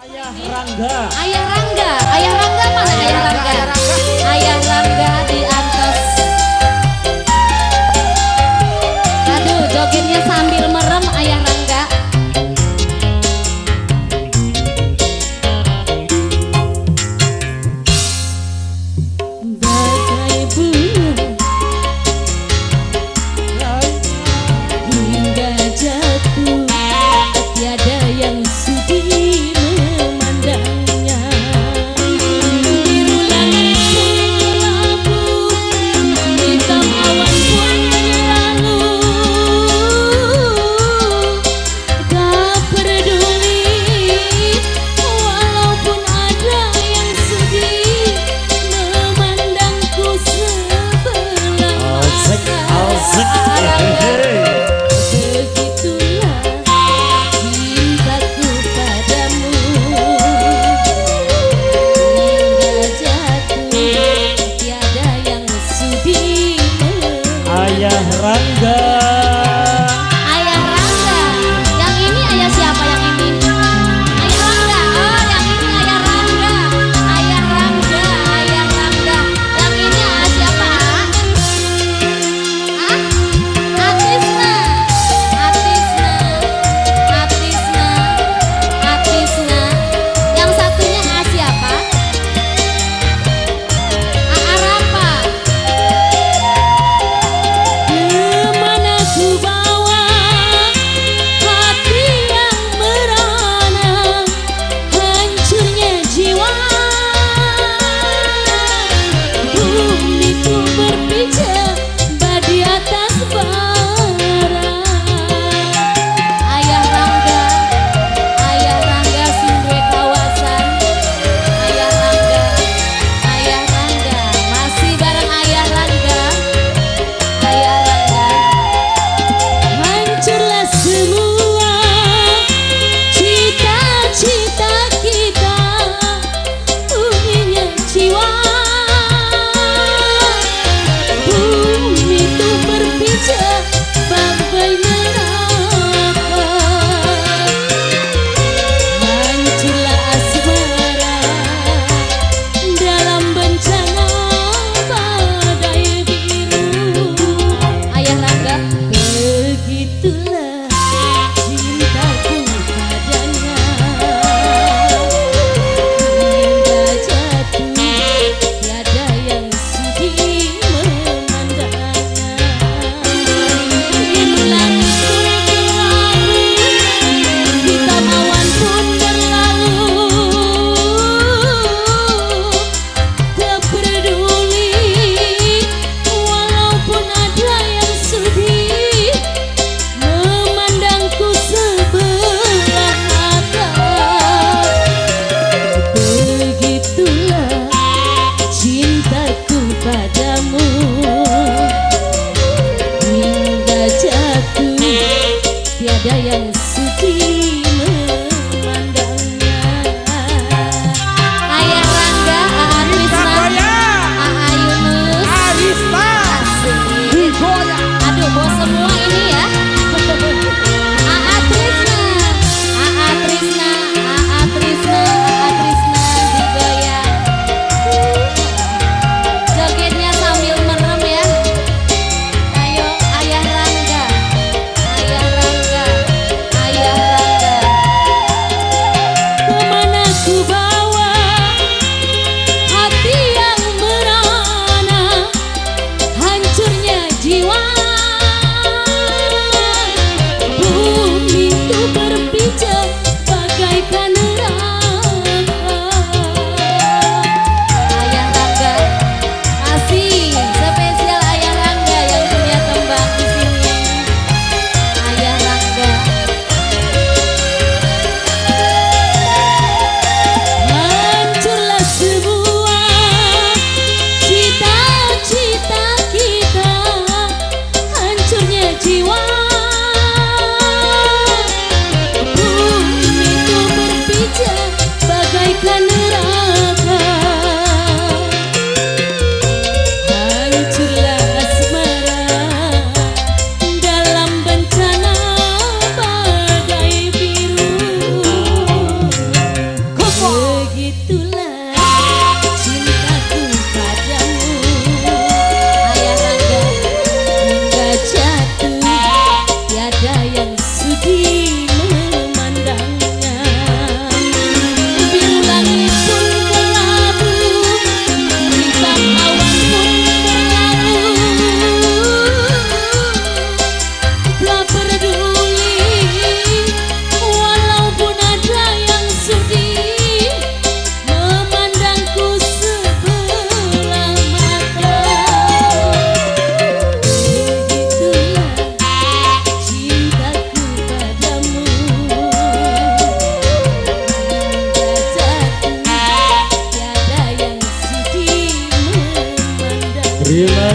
Ayah Rangga. Ayah Rangga, Ayah Rangga mana Ayah Rangga? Ayah Rangga di atas. Aduh, jogetnya sambil merem Ayah Rangga. Bagai bunga hingga jatuh, tiada yang sudi memandangnya. Biru langit selalu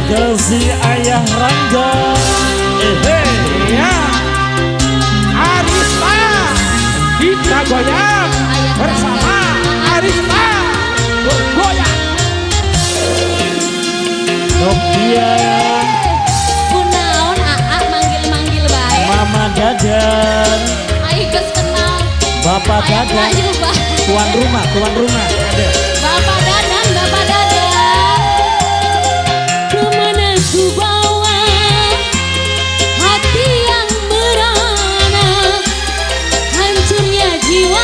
kasih ayah Rangga. Ya Arista kita goyang bersama Arista goyang. Novia kunaon aa manggil-manggil baik. Mama Dadan. Ayo geus kenal. Bapak Dadan. Tuan rumah ada. Bapak Dadan, Bapak Dadan. Kemana ku bawa hati yang merana, hancurnya jiwa.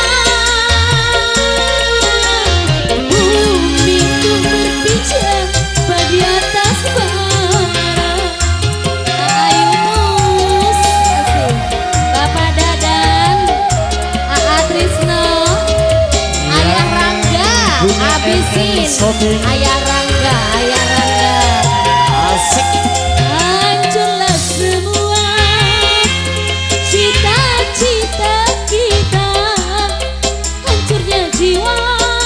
Bumi ku berpijak di atas bara. Ayo mus, Bapak Dadan, Aa Trisno, Ayah Rangga, abisin. Ayah Rangga, Ayah Rangga. Asik. Hancurlah semua cita-cita kita, hancurnya jiwa.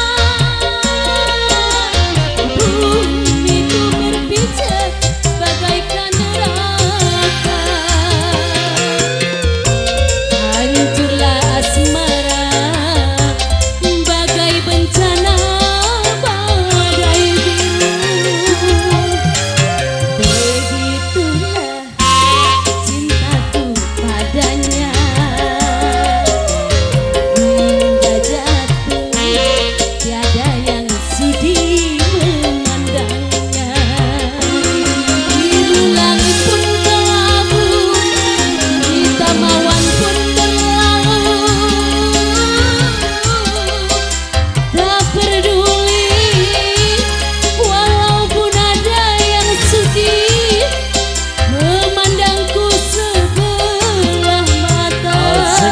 Bumi ku berpijak bagaikan neraka. Hancurlah asmara bagai bencana badai biru. Begitulah cintaku padanya, hingga jatuh tiada yang sudi memandangnya. Biru langit pun kelabu, hitam awan pun berlalu. Tak peduli walaupun ada yang sudi memandangku sebelah mata.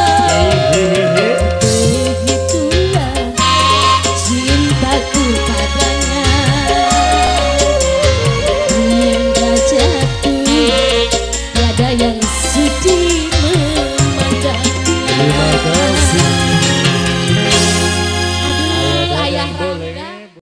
Begitulah cintaku padanya, hingga jatuh tiada yang